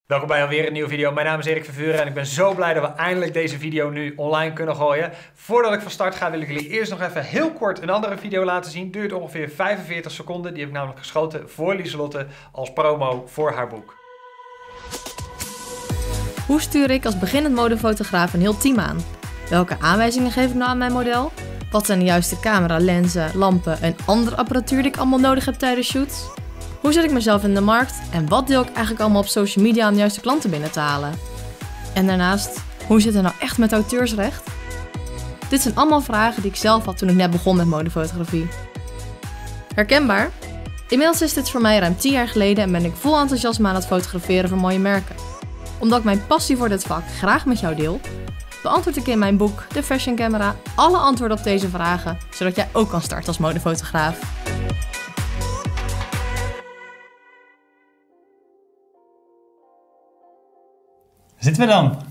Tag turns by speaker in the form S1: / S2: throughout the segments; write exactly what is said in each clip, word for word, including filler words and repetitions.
S1: Welkom bij alweer een nieuwe video. Mijn naam is Erik Vervuren en ik ben zo blij dat we eindelijk deze video nu online kunnen gooien. Voordat ik van start ga wil ik jullie eerst nog even heel kort een andere video laten zien. Duurt ongeveer vijfenveertig seconden. Die heb ik namelijk geschoten voor Lieselotte als promo voor haar boek.
S2: Hoe stuur ik als beginnend modefotograaf een heel team aan? Welke aanwijzingen geef ik nou aan mijn model? Wat zijn de juiste camera, lenzen, lampen en andere apparatuur die ik allemaal nodig heb tijdens shoots? Hoe zet ik mezelf in de markt en wat deel ik eigenlijk allemaal op social media om de juiste klanten binnen te halen? En daarnaast, hoe zit het nou echt met auteursrecht? Dit zijn allemaal vragen die ik zelf had toen ik net begon met modefotografie. Herkenbaar? Inmiddels is dit voor mij ruim tien jaar geleden en ben ik vol enthousiasme aan het fotograferen voor mooie merken. Omdat ik mijn passie voor dit vak graag met jou deel, beantwoord ik in mijn boek The Fashion Camera alle antwoorden op deze vragen, zodat jij ook kan starten als modefotograaf.
S3: Zitten we dan?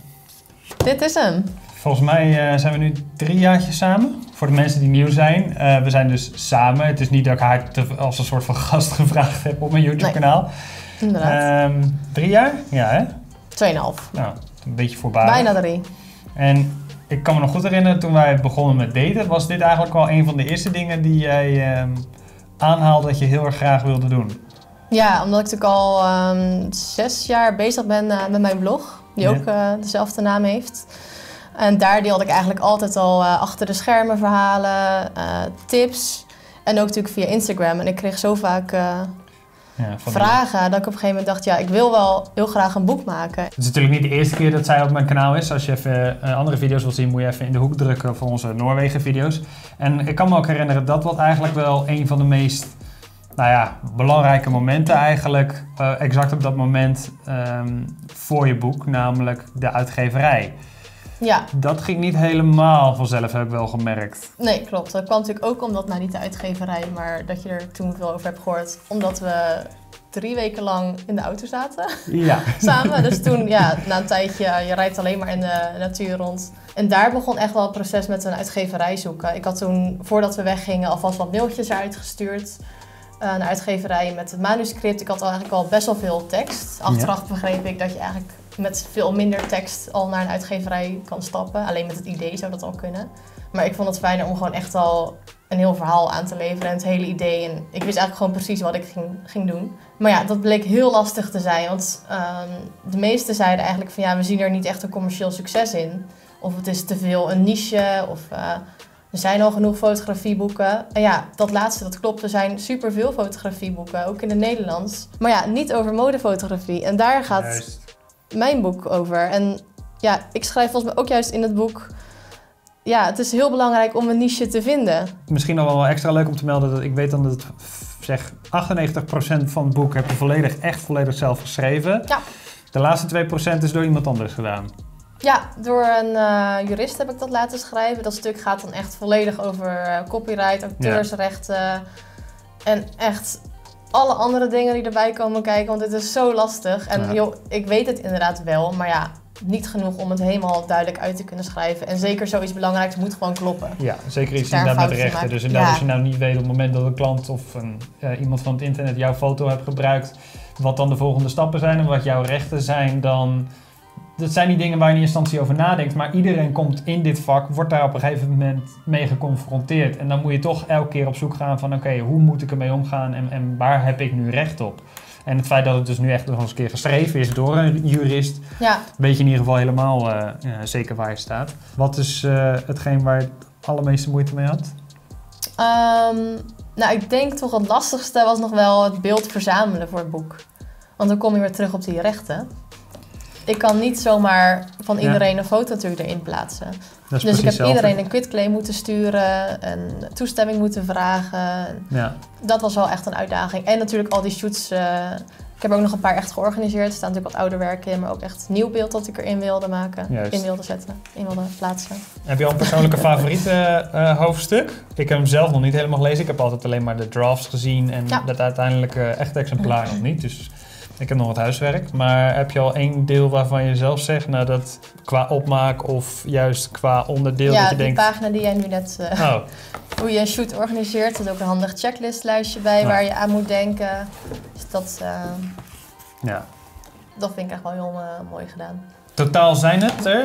S2: Dit is hem.
S3: Volgens mij uh, zijn we nu drie jaartjes samen. Voor de mensen die nieuw zijn. Uh, we zijn dus samen. Het is niet dat ik haar te, als een soort van gast gevraagd heb op mijn YouTube kanaal.
S2: Nee, inderdaad.
S3: Um, drie jaar? Ja hè?
S2: Tweeënhalf.
S3: Nou, een beetje voorbarig.
S2: Bijna drie.
S3: En ik kan me nog goed herinneren, toen wij begonnen met daten, was dit eigenlijk wel een van de eerste dingen die jij um, aanhaalde dat je heel erg graag wilde doen.
S2: Ja, omdat ik natuurlijk al um, zes jaar bezig ben uh, met mijn blog. Die
S3: ja.
S2: ook uh, dezelfde naam heeft. En daar deelde ik eigenlijk altijd al uh, achter de schermen verhalen, uh, tips. En ook natuurlijk via Instagram. En ik kreeg zo vaak uh, ja, vragen die... dat ik op een gegeven moment dacht, ja, ik wil wel heel graag een boek maken.
S3: Het is natuurlijk niet de eerste keer dat zij op mijn kanaal is. Als je even uh, andere video's wilt zien, moet je even in de hoek drukken voor onze Noorwegen video's. En ik kan me ook herinneren, dat was eigenlijk wel een van de meest... Nou ja, belangrijke momenten eigenlijk, uh, exact op dat moment um, voor je boek, namelijk de uitgeverij.
S2: Ja. Dat
S3: ging niet helemaal vanzelf, heb ik wel gemerkt.
S2: Nee, klopt. Dat kwam natuurlijk ook omdat, nou niet de uitgeverij, maar dat je er toen veel over hebt gehoord. Omdat we drie weken lang in de auto zaten.
S3: Ja.
S2: Samen. Dus toen, ja, na een tijdje, je rijdt alleen maar in de natuur rond. En daar begon echt wel het proces met een uitgeverij zoeken. Ik had toen, voordat we weggingen, alvast wat mailtjes uitgestuurd. Uh, naar uitgeverij met het manuscript. Ik had al eigenlijk al best wel veel tekst. Achteraf ja. begreep ik dat je eigenlijk met veel minder tekst al naar een uitgeverij kan stappen. Alleen met het idee zou dat al kunnen. Maar ik vond het fijner om gewoon echt al een heel verhaal aan te leveren en het hele idee. En ik wist eigenlijk gewoon precies wat ik ging, ging doen. Maar ja, dat bleek heel lastig te zijn. Want um, de meesten zeiden eigenlijk van ja, we zien er niet echt een commercieel succes in. Of het is te veel een niche. Of uh, er zijn al genoeg fotografieboeken. En ja, dat laatste, dat klopt. Er zijn superveel fotografieboeken, ook in het Nederlands. Maar ja, niet over modefotografie. En daar gaat juist mijn boek over. En ja, ik schrijf volgens mij ook juist in het boek... Ja, het is heel belangrijk om een niche te vinden.
S3: Misschien nog wel extra leuk om te melden dat ik weet dan dat het, zeg, achtennegentig procent van het boek heb je volledig, echt volledig zelf geschreven.
S2: Ja.
S3: De laatste twee procent is door iemand anders gedaan.
S2: Ja, door een uh, jurist heb ik dat laten schrijven. Dat stuk gaat dan echt volledig over uh, copyright, auteursrechten ja. en echt alle andere dingen die erbij komen kijken, want het is zo lastig. En ja. joh, ik weet het inderdaad wel, maar ja, niet genoeg om het helemaal duidelijk uit te kunnen schrijven. En zeker zoiets belangrijks moet gewoon kloppen.
S3: Ja, zeker iets dus inderdaad met rechten. Dus inderdaad, ja. als je nou niet weet op het moment dat een klant of een, uh, iemand van het internet jouw foto hebt gebruikt, wat dan de volgende stappen zijn en wat jouw rechten zijn, dan... Dat zijn die dingen waar je in eerste instantie over nadenkt, maar iedereen komt in dit vak, wordt daar op een gegeven moment mee geconfronteerd. En dan moet je toch elke keer op zoek gaan van oké, okay, hoe moet ik ermee omgaan en, en waar heb ik nu recht op? En het feit dat het dus nu echt nog eens een keer geschreven is door een jurist, ja. weet je in ieder geval helemaal uh, ja, zeker waar je staat. Wat is uh, hetgeen waar je het allermeeste moeite mee had?
S2: Um, nou, ik denk toch het lastigste was nog wel het beeld verzamelen voor het boek. Want dan kom je weer terug op die rechten. Ik kan niet zomaar van iedereen ja. een foto natuurlijk erin plaatsen. Dus ik heb hetzelfde. Iedereen een quitclaim moeten sturen en toestemming moeten vragen. Ja. Dat was wel echt een uitdaging. En natuurlijk al die shoots. Uh, ik heb ook nog een paar echt georganiseerd. Er staan natuurlijk wat ouder werken in, maar ook echt nieuw beeld dat ik erin wilde maken. Juist. In wilde zetten, in wilde plaatsen.
S3: Heb je al een persoonlijke favoriete uh, hoofdstuk? Ik heb hem zelf nog niet helemaal gelezen. Ik heb altijd alleen maar de drafts gezien en ja. dat uiteindelijke uh, echte exemplaar nog niet. Dus ik heb nog wat huiswerk, maar heb je al één deel waarvan je zelf zegt, nou dat qua opmaak of juist qua onderdeel
S2: ja,
S3: dat je denkt...
S2: Ja, de pagina die jij nu net, uh, oh. hoe je een shoot organiseert, er is ook een handig checklistlijstje bij nou. waar je aan moet denken. Dus dat... Uh...
S3: Ja.
S2: dat vind ik echt wel heel uh, mooi gedaan.
S3: Totaal zijn het er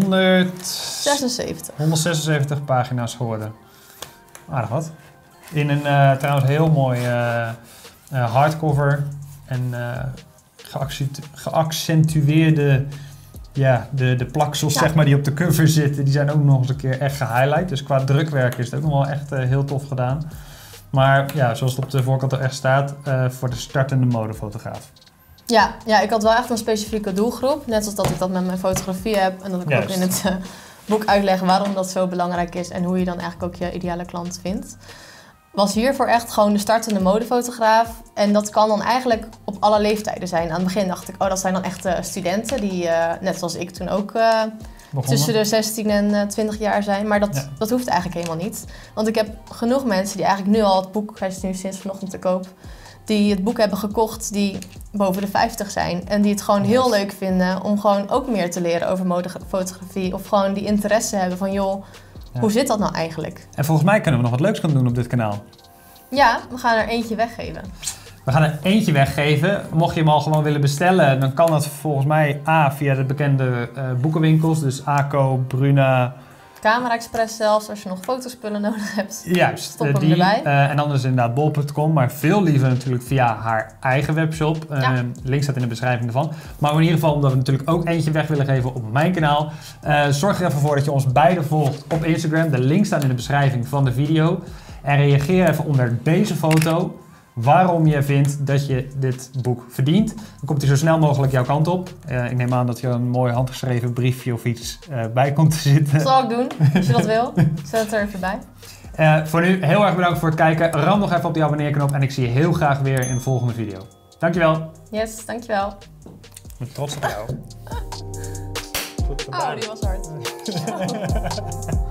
S3: honderdzesenzeventig. honderdzesenzeventig pagina's geworden. Aardig wat. In een uh, trouwens heel mooi uh, uh, hardcover en uh, geaccentu geaccentueerde ja, de, de plaksels ja. zeg maar, die op de cover zitten, die zijn ook nog eens een keer echt gehighlight. Dus qua drukwerk is het ook nog wel echt uh, heel tof gedaan. Maar ja, zoals het op de voorkant er echt staat, uh, voor de startende modefotograaf.
S2: Ja, ja, ik had wel echt een specifieke doelgroep. Net als dat ik dat met mijn fotografie heb. En dat ik Juist. ook in het uh, boek uitleg waarom dat zo belangrijk is. En hoe je dan eigenlijk ook je ideale klant vindt. Was hiervoor echt gewoon de startende modefotograaf. En dat kan dan eigenlijk op alle leeftijden zijn. Aan het begin dacht ik, oh, dat zijn dan echt uh, studenten. Die, uh, net zoals ik toen ook, uh, tussen de zestien en twintig jaar zijn. Maar dat, ja. dat hoeft eigenlijk helemaal niet. Want ik heb genoeg mensen die eigenlijk nu al het boek, hij is nu sinds vanochtend te koop, die het boek hebben gekocht, die boven de vijftig zijn. En die het gewoon heel leuk vinden om gewoon ook meer te leren over modefotografie. Of gewoon die interesse hebben van, joh, ja. hoe zit dat nou eigenlijk?
S3: En volgens mij kunnen we nog wat leuks gaan doen op dit kanaal.
S2: Ja, we gaan er eentje weggeven.
S3: We gaan er eentje weggeven. Mocht je hem al gewoon willen bestellen, dan kan dat volgens mij A via de bekende uh, boekenwinkels. Dus ACO, Bruna.
S2: Camera Express zelfs, als je nog fotospullen nodig hebt.
S3: Juist,
S2: stop
S3: uh,
S2: hem
S3: die,
S2: erbij.
S3: Uh, en anders inderdaad bol punt com, maar veel liever natuurlijk via haar eigen webshop. Uh, ja. Link staat in de beschrijving ervan. Maar in ieder geval, omdat we natuurlijk ook eentje weg willen geven op mijn kanaal. Uh, zorg er even voor dat je ons beiden volgt op Instagram. De link staat in de beschrijving van de video. En reageer even onder deze foto waarom je vindt dat je dit boek verdient. Dan komt hij zo snel mogelijk jouw kant op. Uh, ik neem aan dat je een mooi handgeschreven briefje of iets uh, bij komt te zitten.
S2: Dat zal ik doen, als je dat wil. Zet het er even bij.
S3: Uh, voor nu heel erg bedankt voor het kijken. Ram nog even op die abonneerknop en ik zie je heel graag weer in de volgende video. Dankjewel.
S2: Yes, dankjewel.
S3: Ik ben trots op jou.
S2: Oh, die was hard.